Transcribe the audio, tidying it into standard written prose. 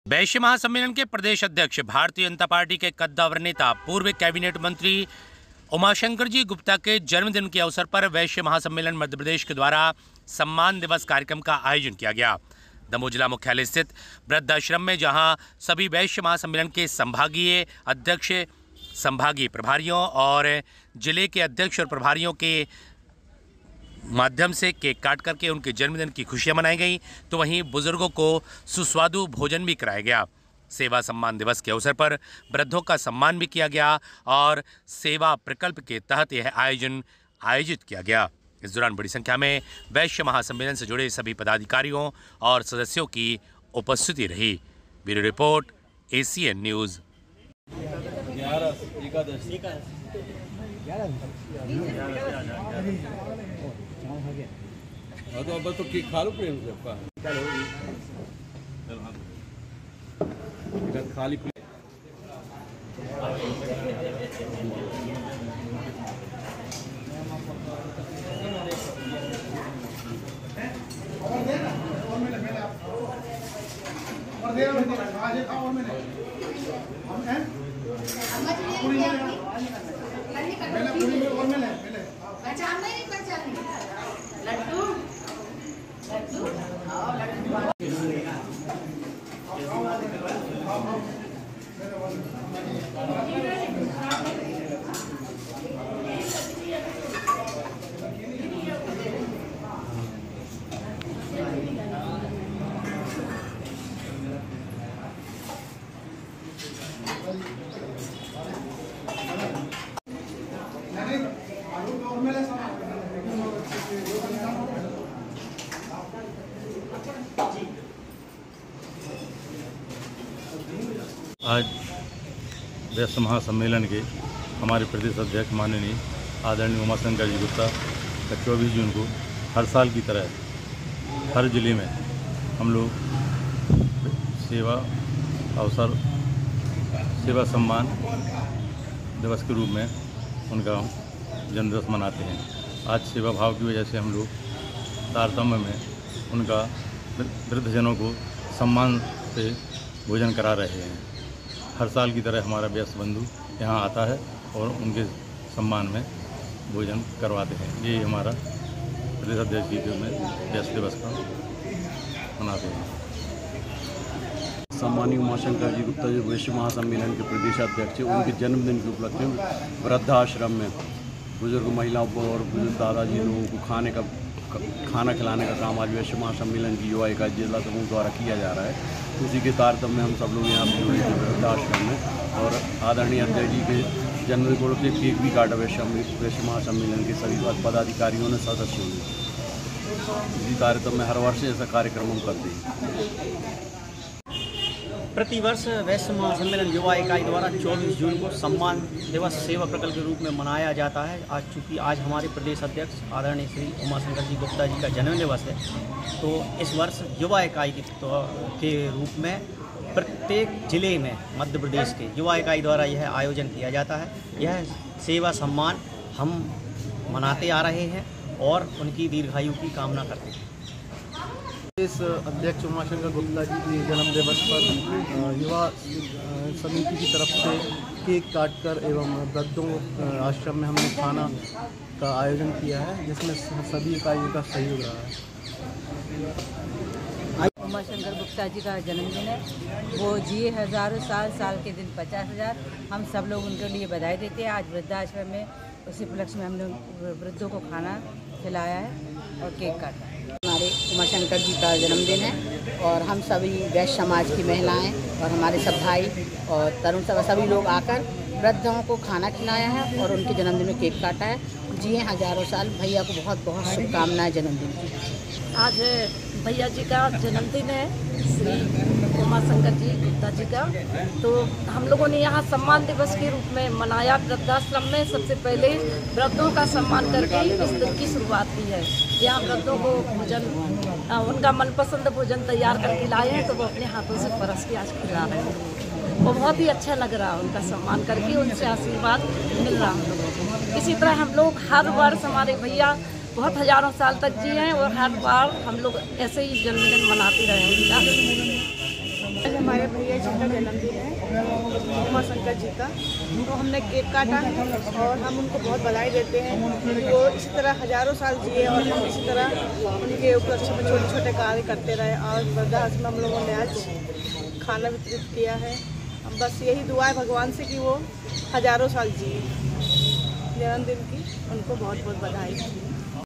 वैश्य महासम्मेलन के प्रदेश अध्यक्ष भारतीय जनता पार्टी के कद्दावर नेता पूर्व कैबिनेट मंत्री उमाशंकर जी गुप्ता के जन्मदिन के अवसर पर वैश्य महासम्मेलन मध्य प्रदेश के द्वारा सम्मान दिवस कार्यक्रम का आयोजन किया गया। दमोह जिला मुख्यालय स्थित वृद्धाश्रम में, जहां सभी वैश्य महासम्मेलन के संभागीय अध्यक्ष, संभागीय प्रभारियों और जिले के अध्यक्ष और प्रभारियों के माध्यम से केक काट करके उनके जन्मदिन की खुशियां मनाई गई, तो वहीं बुजुर्गों को सुस्वादु भोजन भी कराया गया। सेवा सम्मान दिवस के अवसर पर वृद्धों का सम्मान भी किया गया और सेवा प्रकल्प के तहत यह आयोजित किया गया। इस दौरान बड़ी संख्या में वैश्य महासम्मेलन से जुड़े सभी पदाधिकारियों और सदस्यों की उपस्थिति रही। Bureau report, ACN news. तो खा लो प्रेम से खाली प्लेट। आज वैश्य महासम्मेलन के हमारे प्रदेश अध्यक्ष माननीय आदरणीय उमाशंकर जी गुप्ता का 24 जून को हर साल की तरह हर जिले में हम लोग सेवा सम्मान दिवस के रूप में उनका जन्मदिवस मनाते हैं। आज सेवा भाव की वजह से हम लोग तारतम्य में उनका वृद्धजनों को सम्मान से भोजन करा रहे हैं। हर साल की तरह हमारा व्यस्त बंधु यहाँ आता है और उनके सम्मान में भोजन करवाते हैं। ये हमारा प्रदेश अध्यक्ष जी में व्यस्त दिवस का मनाते हैं। सम्मानीय उमाशंकर जी गुप्ता जो वैश्य महासम्मेलन के प्रदेश अध्यक्ष, उनके जन्मदिन के उपलक्ष्य में वृद्धाश्रम में बुजुर्ग महिलाओं और बुजुर्ग दादाजी लोगों को खाना खिलाने का काम आज वैश्य महासम्मेलन की युवा इकाई जिला समूह द्वारा किया जा रहा है। उसी के तारतम्य में हम सब लोग यहाँ पर जुड़े थे वृद्धाश्रम में और आदरणीय अध्यक्ष जी के जन्मदिन को से केक भी काटा वैश्य महासम्मेलन के सभी पदाधिकारियों ने, सदस्यों ने। इसी तारतम्य में हर वर्ष ऐसा कार्यक्रम हम करते हैं। प्रतिवर्ष वैश्य महासम्मेलन युवा इकाई द्वारा 24 जून को सम्मान दिवस सेवा प्रकल्प के रूप में मनाया जाता है। चूँकि आज हमारे प्रदेश अध्यक्ष आदरणीय श्री उमाशंकर जी गुप्ता जी का जन्म दिवस है, तो इस वर्ष युवा इकाई के रूप में प्रत्येक जिले में मध्य प्रदेश के युवा इकाई द्वारा यह आयोजन किया जाता है। यह सेवा सम्मान हम मनाते आ रहे हैं और उनकी दीर्घायु की कामना करते हैं। इस अध्यक्ष उमाशंकर गुप्ता जी के जन्म दिवस पर युवा समिति की तरफ से केक काटकर एवं वृद्धों आश्रम में हमने खाना का आयोजन किया है, जिसमें सभी इकाइयों का सहयोग रहा है। उमाशंकर गुप्ता जी का जन्मदिन है, वो जिए हज़ारों साल के दिन 50,000। हम सब लोग उनके लिए बधाई देते हैं। आज वृद्धाश्रम में उसी उपलक्ष्य में हमने वृद्धों को खाना खिलाया है और केक काटा है। हमारे उमाशंकर जी का जन्मदिन है और हम सभी वैश्य समाज की महिलाएं और हमारे सब भाई और तरुण सभी लोग आकर वृद्धों को खाना खिलाया है और उनके जन्मदिन में केक काटा है। जिए हज़ारों साल। भैया को बहुत बहुत शुभकामनाएं जन्मदिन की। आज भैया जी का जन्मदिन है, श्री उमाशंकर जी गुप्ता जी का। तो हम लोगों ने यहाँ सम्मान दिवस के रूप में मनाया। वृद्धाश्रम में सबसे पहले वृद्धों का सम्मान करके इस दिन की शुरुआत की है। यहाँ वृद्धों को भोजन, उनका मनपसंद भोजन तैयार करके लाए हैं, तो वो अपने हाथों से परस के आज खिला रहे हैं। वो बहुत ही अच्छा लग रहा है उनका सम्मान करके, उनसे आशीर्वाद मिल रहा हम लोगों को। इसी तरह हम लोग हर वर्ष, हमारे भैया बहुत हज़ारों साल तक जिए हैं और हर बार हम लोग ऐसे ही जन्मदिन मनाते रहे उनका। आज हमारे भैया जी का जन्मदिन है, उमा शंकर जी का, तो हमने केक काटा है और हम उनको बहुत बधाई देते हैं कि वो इसी तरह हज़ारों साल जिए और हम इसी तरह उनके उपलक्ष्य में छोटे छोटे कार्य करते रहे। और वृद्धाश्रम में हम लोगों ने आज खाना वितरित किया है। हम बस यही दुआ है भगवान से कि वो हज़ारों साल जिए। जन्मदिन की उनको बहुत बहुत बधाई।